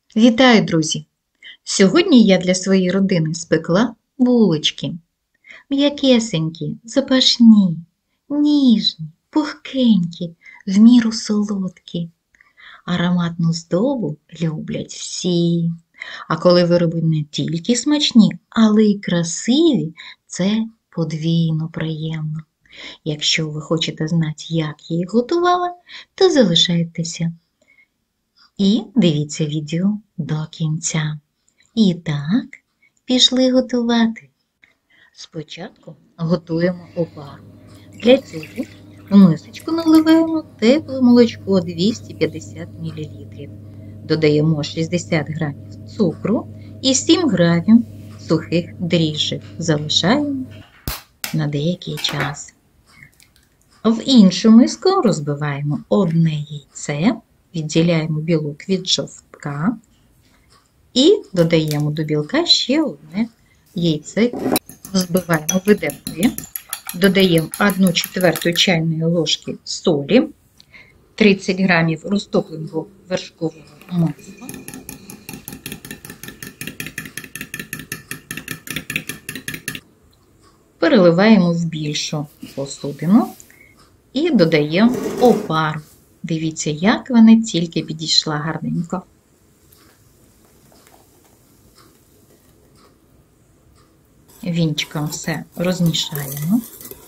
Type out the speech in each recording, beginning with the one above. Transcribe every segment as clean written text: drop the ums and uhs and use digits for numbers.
Вітаю, друзі! Сьогодні я для своєї родини спекла булочки. М'якесенькі, запашні, ніжні, пухкенькі, в міру солодкі. Ароматну здобу люблять всі. А коли вироби не тільки смачні, але й красиві, це подвійно приємно. Якщо ви хочете знати, як я їх готувала, то залишайтеся і дивіться відео до кінця. І так, пішли готувати. Спочатку готуємо опару. Для цього в мисочку наливаємо тепле молочко 250 мл. Додаємо 60 г цукру і 7 г сухих дріжджів. Залишаємо на деякий час. В іншу миску розбиваємо одне яйце, відділяємо білок від жовтка і додаємо до білка ще одне яйце. Збиваємо виделкою, додаємо 1/4 чайної ложки солі, 30 г розтопленого вершкового масла, переливаємо в більшу посудину і додаємо опару. Дивіться, як вона тільки підійшла гарненько. Вінчиком все розмішаємо.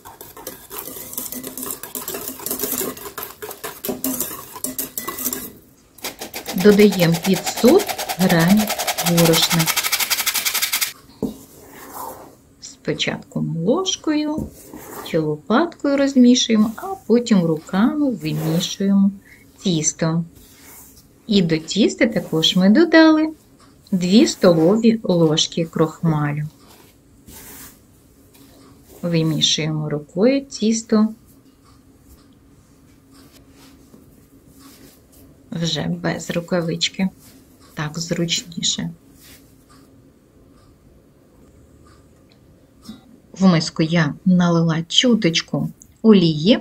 Додаємо 500 г борошна. Спочатку ложкою чи лопаткою розмішуємо, а потім руками вимішуємо тісто. І до тіста також ми додали 2 столові ложки крохмалю. Вимішуємо рукою тісто вже без рукавички, так зручніше. В миску я налила чуточку олії,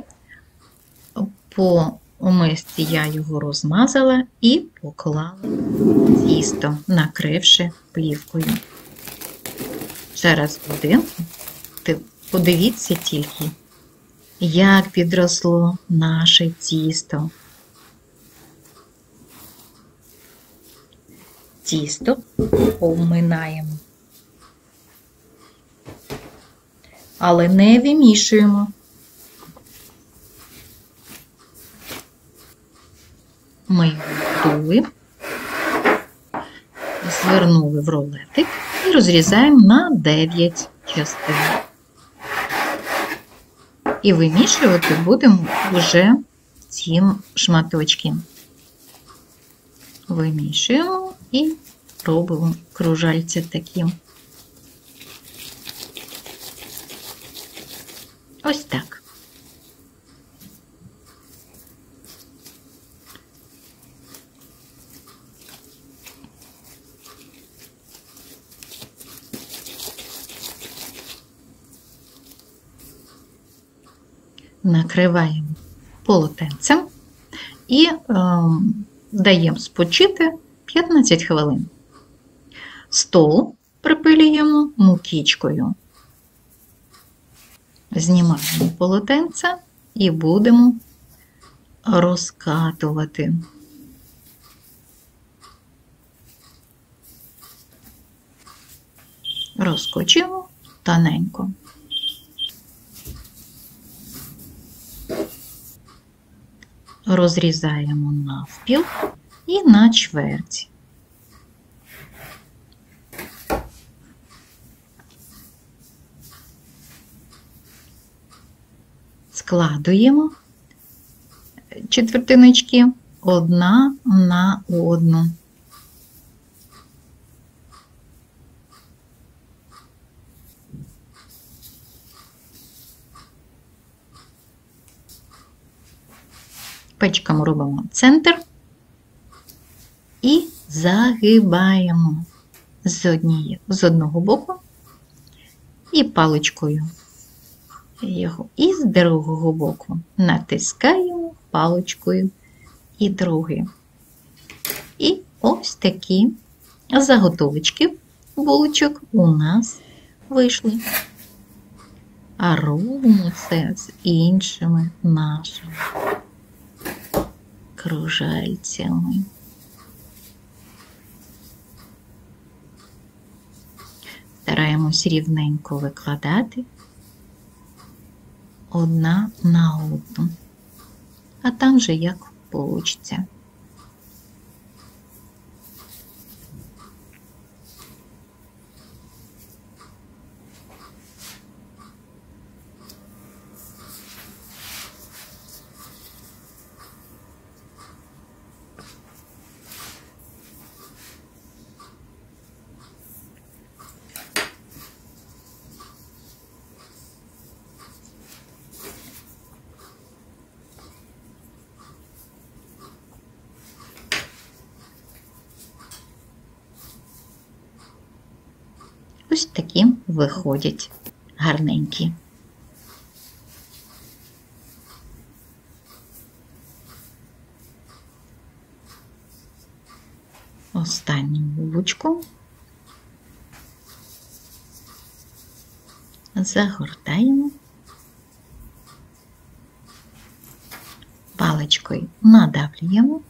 по мисці я його розмазала і поклала тісто, накривши плівкою. Через годинку подивіться тільки, як підросло наше тісто. Тісто обминаємо, але не вимішуємо. Ми його вдули, звернули в рулетик і розрізаємо на 9 частин. І вимішувати будемо вже ці шматочки. Вимішуємо і робимо кружальця такі. Ось так. Накриваємо полотенцем і даємо спочити 15 хвилин. Стол припилюємо мукичкою. Знімаємо полотенце і будемо розкатувати. Розкочуємо тоненько. Розрізаємо навпіл і на чверть. Складуємо четвертиночки одна на одну. Пальчиком робимо центр і загибаємо з одного боку і паличкою його і з другого боку натискаємо паличкою і другий. І ось такі заготовочки булочок у нас вийшли. А робимо це з іншими нашими кружальцями. Стараємось рівненько викладати одна на одну, а там вже як вийде. Ось такі виходять гарненькі. Останню булочку загортаємо, паличкою надавлюємо.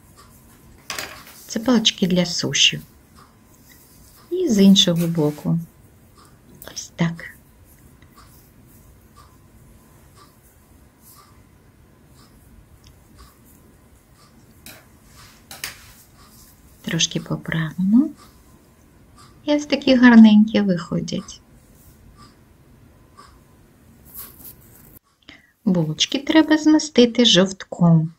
Це палички для суші. І з іншого боку. Ось так. Трошки поправимо. І ось такі гарненькі виходять. Булочки треба змастити жовтком.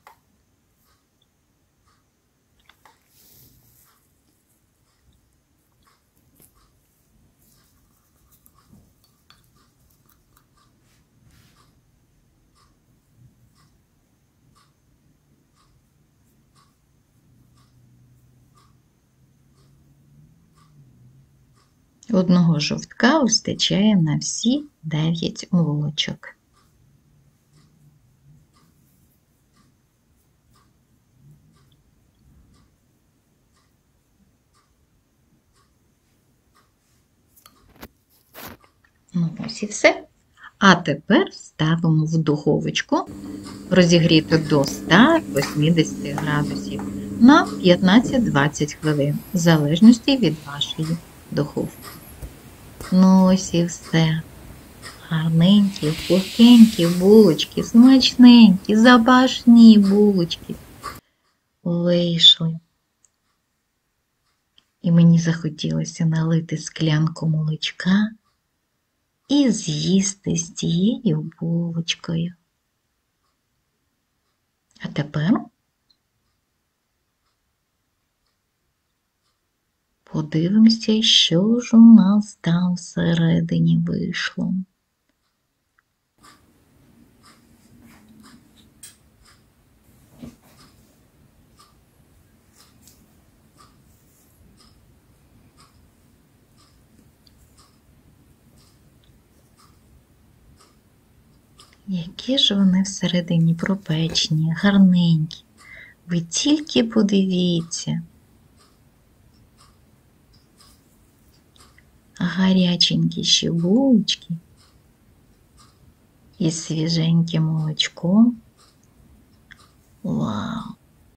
Одного жовтка вистачає на всі 9 булочок. Ну ось і все. А тепер ставимо в духовочку розігріту до 180 градусів на 15-20 хвилин, в залежності від вашої духовки. Ну ось і все. Гарненькі, пухенькі булочки, смачненькі, запашні булочки вийшли. І мені захотілося налити склянку молочка і з'їсти з цією булочкою. А тепер подивимося, що ж у нас там всередині вийшло. Які ж вони всередині пропечені, гарненькі. Ви тільки подивіться. Гаряченькі ще булочки із свіженьким молочком. Вау!